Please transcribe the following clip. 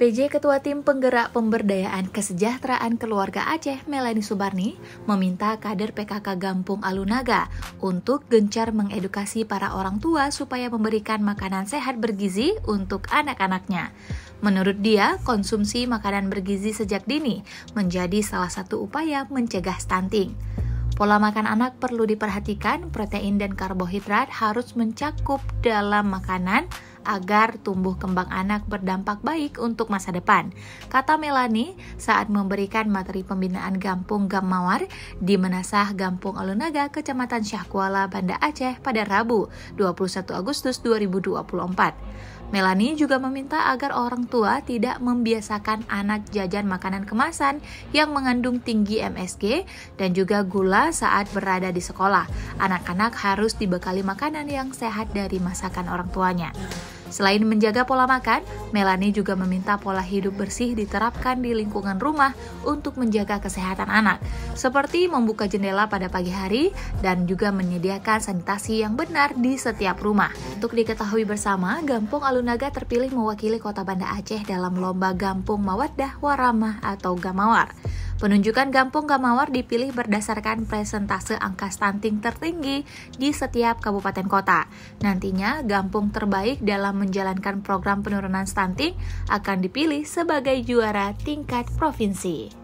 PJ Ketua Tim Penggerak Pemberdayaan Kesejahteraan Keluarga Aceh, Melani Subarni, meminta kader PKK Gampung Alunaga untuk gencar mengedukasi para orang tua supaya memberikan makanan sehat bergizi untuk anak-anaknya. Menurut dia, konsumsi makanan bergizi sejak dini menjadi salah satu upaya mencegah stunting. Pola makan anak perlu diperhatikan, protein dan karbohidrat harus mencakup dalam makanan agar tumbuh kembang anak berdampak baik untuk masa depan, kata Melani saat memberikan materi pembinaan Gampung Gamawar di Menasah Gampung Alunaga, Kecamatan Syahkuala, Banda Aceh pada Rabu, 21 Agustus 2024. Melani juga meminta agar orang tua tidak membiasakan anak jajan makanan kemasan yang mengandung tinggi MSG dan juga gula saat berada di sekolah. Anak-anak harus dibekali makanan yang sehat dari masakan orang tuanya. Selain menjaga pola makan, Melani juga meminta pola hidup bersih diterapkan di lingkungan rumah untuk menjaga kesehatan anak, seperti membuka jendela pada pagi hari dan juga menyediakan sanitasi yang benar di setiap rumah. Untuk diketahui bersama, Gampung Alunaga terpilih mewakili Kota Banda Aceh dalam Lomba Gampung Mawaddah Waramah atau Gamawar. Penunjukan Gampung Gamawar dipilih berdasarkan presentase angka stunting tertinggi di setiap kabupaten kota. Nantinya, Gampung terbaik dalam menjalankan program penurunan stunting akan dipilih sebagai juara tingkat provinsi.